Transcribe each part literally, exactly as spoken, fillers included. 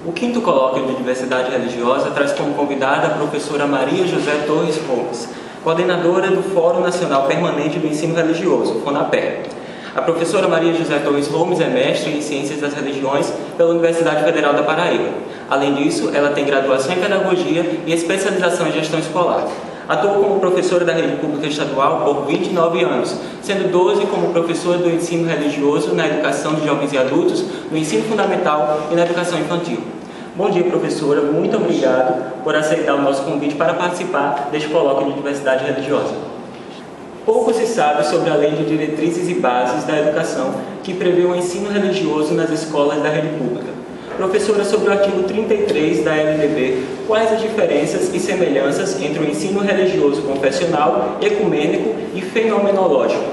O quinto colóquio de diversidade religiosa traz como convidada a professora Maria José Torres Gomes, coordenadora do Fórum Nacional Permanente do Ensino Religioso, FONAPER. A professora Maria José Torres Gomes é mestre em Ciências das Religiões pela Universidade Federal da Paraíba. Além disso, ela tem graduação em Pedagogia e especialização em Gestão Escolar. Atuou como professora da rede pública estadual por vinte e nove anos, sendo doze como professora do ensino religioso na educação de jovens e adultos, no ensino fundamental e na educação infantil. Bom dia, professora. Muito obrigado por aceitar o nosso convite para participar deste colóquio de diversidade religiosa. Pouco se sabe sobre a Lei de Diretrizes e Bases da Educação, que prevê o ensino religioso nas escolas da rede pública. Professora, sobre o artigo trinta e três da L D B, quais as diferenças e semelhanças entre o ensino religioso confessional, ecumênico e fenomenológico?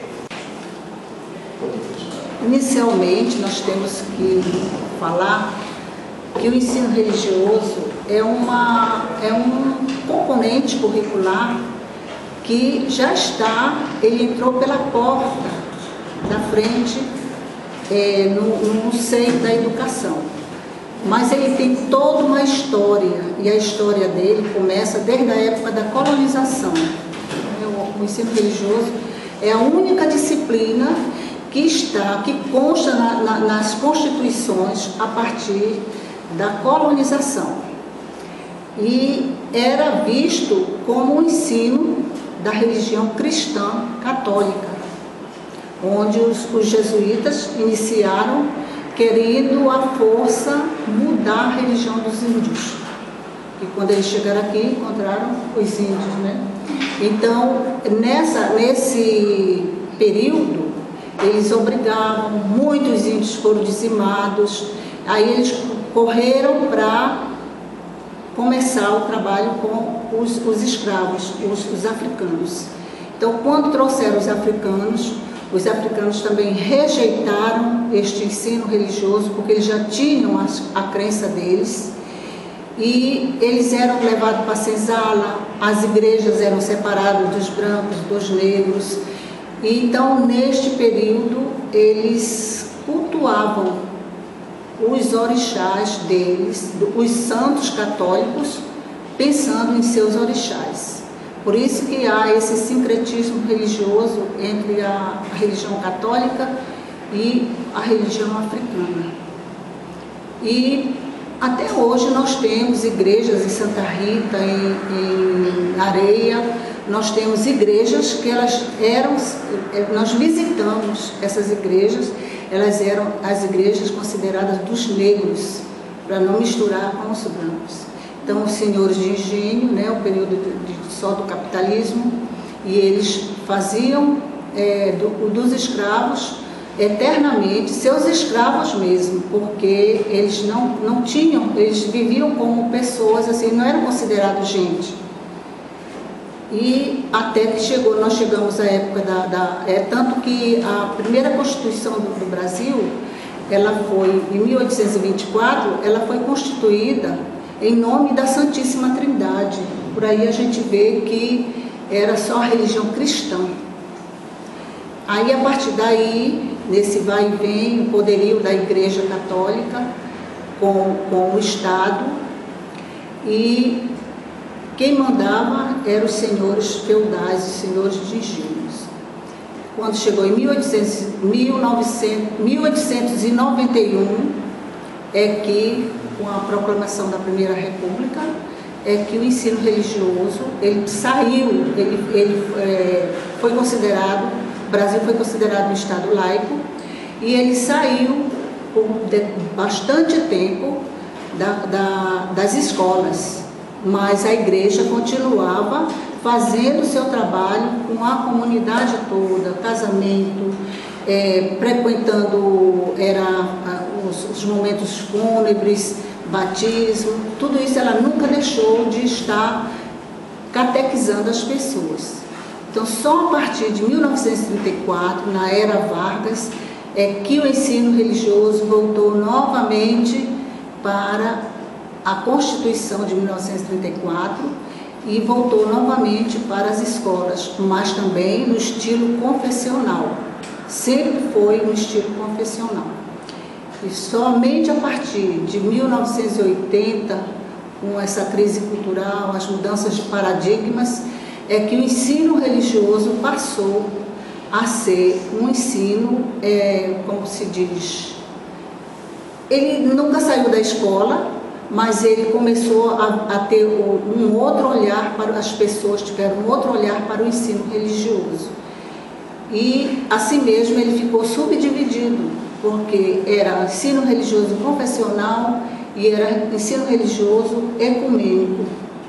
Inicialmente, nós temos que falar que o ensino religioso é, uma, é um componente curricular que já está, ele entrou pela porta da frente é, no, no seio da educação. Mas ele tem toda uma história, e a história dele começa desde a época da colonização. O, o ensino religioso é a única disciplina que está, que consta na, na, nas constituições a partir da colonização. E era visto como um ensino da religião cristã católica, onde os, os jesuítas iniciaram querendo à força mudar a religião dos índios. E quando eles chegaram aqui, encontraram os índios, né? Então, nessa, nesse período, eles obrigavam, muitos índios foram dizimados, aí eles correram para começar o trabalho com os, os escravos, os, os africanos. Então, quando trouxeram os africanos, os africanos também rejeitaram este ensino religioso, porque eles já tinham a, a crença deles, e eles eram levados para a senzala, as igrejas eram separadas dos brancos, dos negros, e então, neste período, eles cultuavam os orixás deles, os santos católicos, pensando em seus orixás. Por isso que há esse sincretismo religioso entre a, a religião católica e a religião africana. E até hoje nós temos igrejas em Santa Rita, em, em Areia, nós temos igrejas que elas eram, nós visitamos essas igrejas, elas eram as igrejas consideradas dos negros, para não misturar com os brancos. Então, os senhores de engenho, né, o período de, de, só do capitalismo, e eles faziam é, do, dos escravos eternamente, seus escravos mesmo, porque eles não, não tinham, eles viviam como pessoas, assim, não eram considerados gente. E até que chegou, nós chegamos à época da... da é, tanto que a primeira Constituição do, do Brasil, ela foi, em mil oitocentos e vinte e quatro, ela foi constituída em nome da Santíssima Trindade. Por aí a gente vê que era só a religião cristã. Aí, a partir daí, nesse vai e vem, o poderio da Igreja Católica com, com o Estado, e quem mandava eram os senhores feudais, os senhores de engenhos. Quando chegou em mil oitocentos e noventa e um, é que, com a proclamação da Primeira República, é que o ensino religioso, ele saiu, ele, ele é, foi considerado, o Brasil foi considerado um Estado laico, e ele saiu por bastante tempo da, da, das escolas. Mas a igreja continuava fazendo o seu trabalho com a comunidade toda, casamento, é, frequentando era, os, os momentos fúnebres, batismo, tudo isso ela nunca deixou de estar catequizando as pessoas. Então, só a partir de mil novecentos e trinta e quatro, na era Vargas, é que o ensino religioso voltou novamente para a Constituição de mil novecentos e trinta e quatro e voltou novamente para as escolas, mas também no estilo confessional. Sempre foi no estilo confessional. E somente a partir de mil novecentos e oitenta, com essa crise cultural, as mudanças de paradigmas, é que o ensino religioso passou a ser um ensino, é, como se diz, ele nunca saiu da escola, mas ele começou a, a ter um outro olhar para as pessoas, tiveram um outro olhar para o ensino religioso. E, assim mesmo, ele ficou subdividido, porque era ensino religioso confessional e era ensino religioso ecumênico.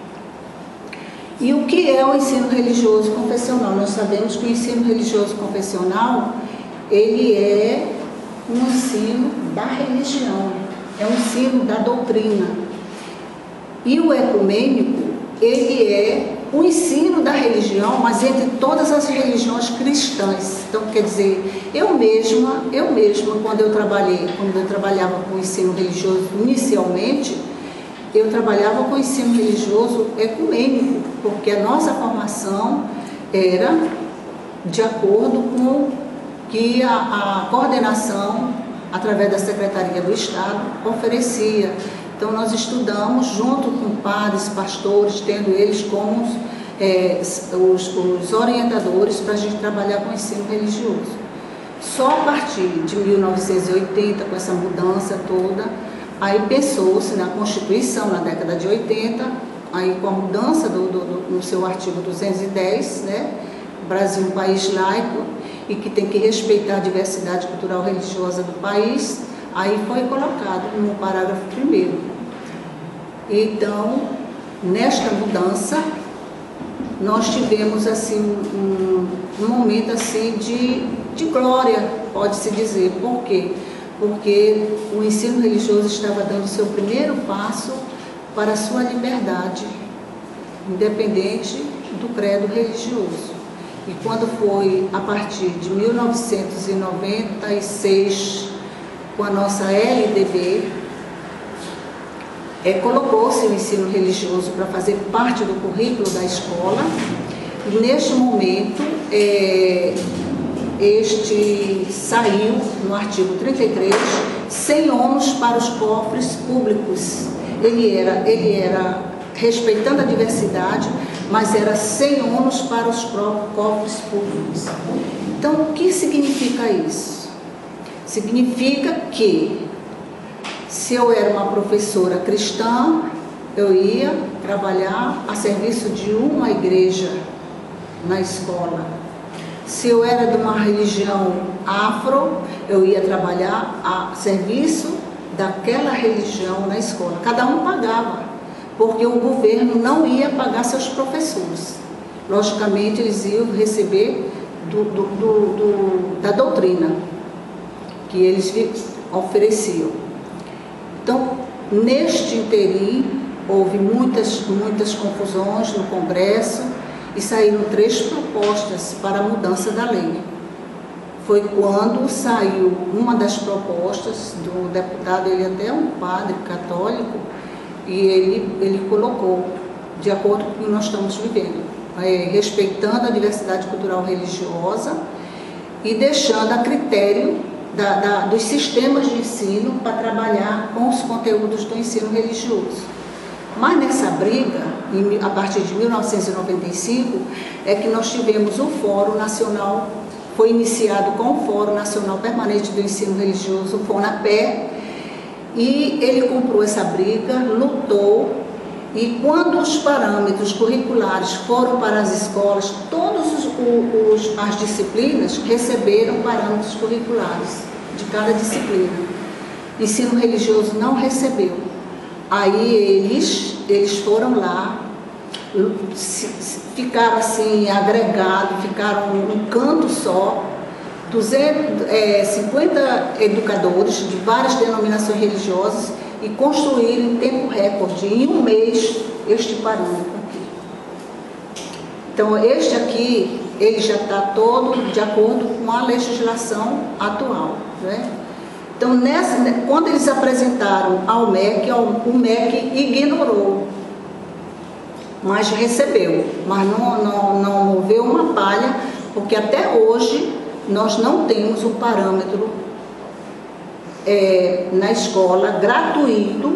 E o que é o ensino religioso confessional? Nós sabemos que o ensino religioso confessional, ele é um ensino da religião, é um ensino da doutrina. E o ecumênico, ele é o ensino da religião, mas entre todas as religiões cristãs. Então, quer dizer, eu mesma, eu mesma, quando eu trabalhei, quando eu trabalhava com o ensino religioso inicialmente, eu trabalhava com o ensino religioso ecumênico, porque a nossa formação era de acordo com o que a, a coordenação, através da Secretaria do Estado, oferecia. Então, nós estudamos junto com padres, pastores, tendo eles como é, os, os orientadores para a gente trabalhar com o ensino religioso. Só a partir de mil novecentos e oitenta, com essa mudança toda, aí pensou-se na Constituição, na década de oitenta, aí com a mudança do, do, do, no seu artigo duzentos e dez, né? O Brasil é um país laico e que tem que respeitar a diversidade cultural e religiosa do país. Aí foi colocado no parágrafo primeiro. Então, nesta mudança, nós tivemos assim um, um momento assim de, de glória, pode-se dizer. Por quê? Porque o ensino religioso estava dando o seu primeiro passo para a sua liberdade, independente do credo religioso. E quando foi a partir de mil novecentos e noventa e seis, com a nossa L D B, é, colocou-se o ensino religioso para fazer parte do currículo da escola. E neste momento, é, este saiu no artigo trinta e três, sem ônus para os cofres públicos. Ele era, ele era respeitando a diversidade, mas era sem ônus para os cofres públicos. Então, o que significa isso? Significa que, se eu era uma professora cristã, eu ia trabalhar a serviço de uma igreja na escola. Se eu era de uma religião afro, eu ia trabalhar a serviço daquela religião na escola. Cada um pagava, porque o governo não ia pagar seus professores. Logicamente, eles iam receber do, do, do, do, da doutrina que eles ofereciam. Então, neste interim, houve muitas, muitas confusões no Congresso e saíram três propostas para a mudança da lei. Foi quando saiu uma das propostas do deputado, ele até é um padre católico, e ele, ele colocou, de acordo com o que nós estamos vivendo, é, respeitando a diversidade cultural religiosa e deixando a critério Da, da, dos sistemas de ensino para trabalhar com os conteúdos do ensino religioso. Mas nessa briga, em, a partir de mil novecentos e noventa e cinco, é que nós tivemos o Fórum Nacional, foi iniciado com o Fórum Nacional Permanente do Ensino Religioso, o FONAPER, e ele comprou essa briga, lutou, e quando os parâmetros curriculares foram para as escolas, todas as disciplinas receberam parâmetros curriculares de cada disciplina. Ensino religioso não recebeu. Aí eles, eles foram lá, ficaram assim agregados, ficaram num canto só, duzentos, é, cinquenta educadores de várias denominações religiosas, e construíram em tempo recorde, em um mês, este parâmetro aqui. Então, este aqui, ele já está todo de acordo com a legislação atual, né? Então, nessa, quando eles apresentaram ao M E C, o M E C ignorou, mas recebeu, mas não, não, não moveu uma palha, porque até hoje nós não temos o parâmetro é, na escola, gratuito,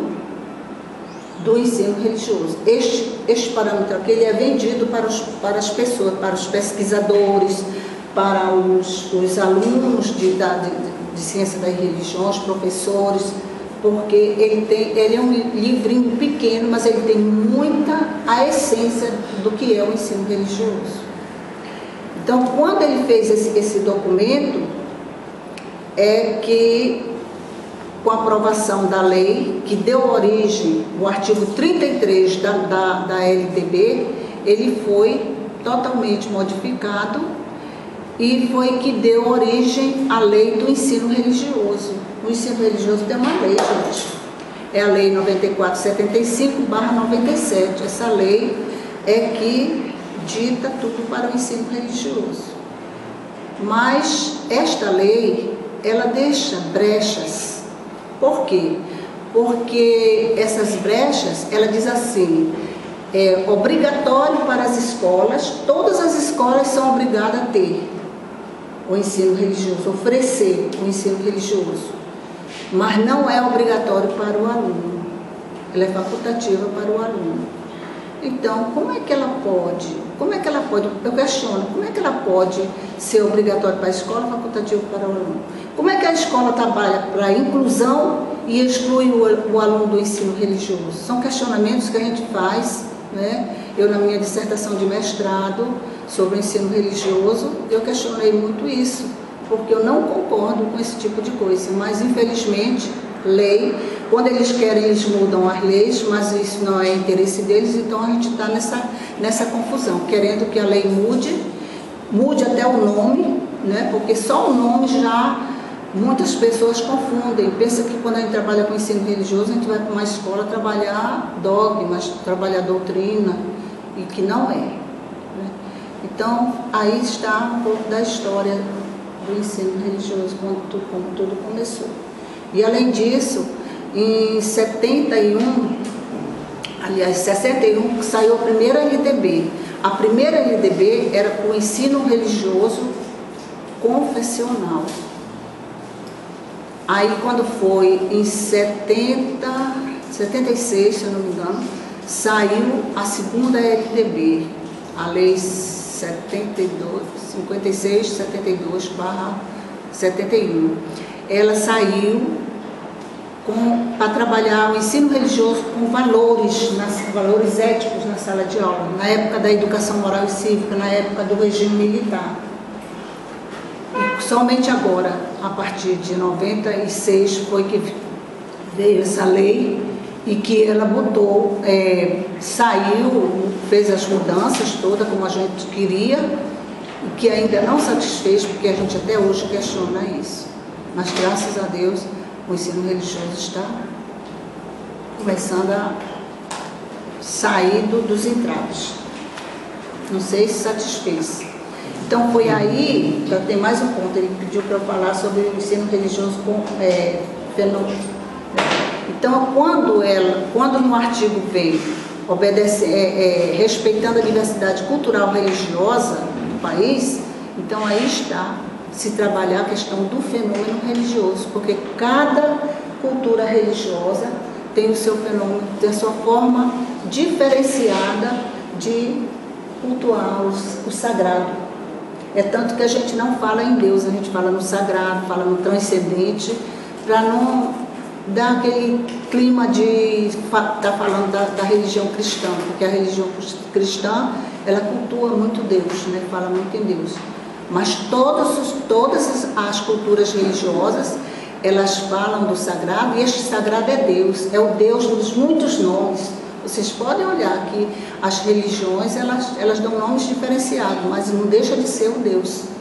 do ensino religioso. Este, este parâmetro aqui ele é vendido para, os, para as pessoas, para os pesquisadores, para os, os alunos de, da, de, de ciência das religiões, professores, porque ele, tem, ele é um livrinho pequeno, mas ele tem muita a essência do que é o ensino religioso. Então, quando ele fez esse, esse documento, é que, com a aprovação da lei, que deu origem ao artigo trinta e três da, da, da L D B, ele foi totalmente modificado e foi que deu origem à lei do ensino religioso. O ensino religioso tem uma lei, gente. É a lei noventa e quatro, setenta e cinco barra noventa e sete. Essa lei é que dita tudo para o ensino religioso. Mas esta lei, ela deixa brechas. Por quê? Porque essas brechas, ela diz assim, é obrigatório para as escolas, todas as escolas são obrigadas a ter o ensino religioso, oferecer o ensino religioso, mas não é obrigatório para o aluno, ela é facultativa para o aluno. Então, como é que ela pode, como é que ela pode, eu questiono, como é que ela pode ser obrigatória para a escola, facultativa para o aluno? Como é que a escola trabalha para a inclusão e exclui o, o aluno do ensino religioso? São questionamentos que a gente faz, né? Eu, na minha dissertação de mestrado sobre o ensino religioso, eu questionei muito isso, porque eu não concordo com esse tipo de coisa, mas infelizmente, lei, quando eles querem, eles mudam as leis, mas isso não é interesse deles, então a gente está nessa, nessa confusão, querendo que a lei mude, mude até o nome, né? Porque só o nome já muitas pessoas confundem, pensam que quando a gente trabalha com ensino religioso, a gente vai para uma escola trabalhar dogmas, trabalhar doutrina, e que não é. Né? Então, aí está um pouco da história do ensino religioso, quando tudo, como tudo começou. E além disso, em setenta e um, aliás, sessenta e um, saiu a primeira L D B. A primeira L D B era o ensino religioso confessional. Aí, quando foi em setenta, setenta e seis, se eu não me engano, saiu a segunda L D B, a Lei setenta e dois, cinquenta e seis, setenta e dois barra setenta e um. Ela saiu para trabalhar o ensino religioso com valores, nas, valores éticos na sala de aula, na época da educação moral e cívica, na época do regime militar. E somente agora, a partir de noventa e seis, foi que veio essa lei e que ela botou, é, saiu, fez as mudanças todas como a gente queria, e que ainda não satisfez, porque a gente até hoje questiona isso. Mas graças a Deus, o ensino religioso está começando a sair do, dos entraves. Não sei se satisfez. Então foi aí, já tem mais um ponto, ele pediu para eu falar sobre o ensino religioso com é, fenômeno. Então, quando, ela, quando no artigo vem obedece, é, é, respeitando a diversidade cultural religiosa do país, então aí está se trabalhar a questão do fenômeno religioso, porque cada cultura religiosa tem o seu fenômeno, tem a sua forma diferenciada de cultuar o, o sagrado. É tanto que a gente não fala em Deus, a gente fala no sagrado, fala no transcendente, para não dar aquele clima de estar tá falando da, da religião cristã, porque a religião cristã, ela cultua muito Deus, né? Fala muito em Deus. Mas todos os, todas as culturas religiosas, elas falam do sagrado, e este sagrado é Deus, é o Deus dos muitos nomes. Vocês podem olhar que as religiões, elas, elas dão nomes diferenciados, mas não deixa de ser o Deus.